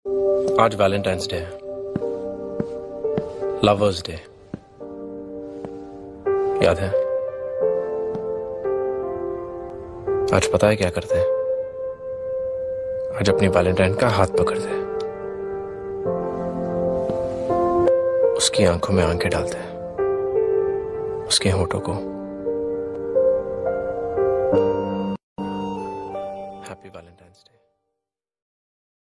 आज Valentine's day है, lovers day, याद है? आज पता है क्या करते हैं? आज अपनी वैलेंटाइन का हाथ पकड़ते हैं, उसकी आंखों में आंखें डालते हैं, उसके होठों को। Happy Valentine's day.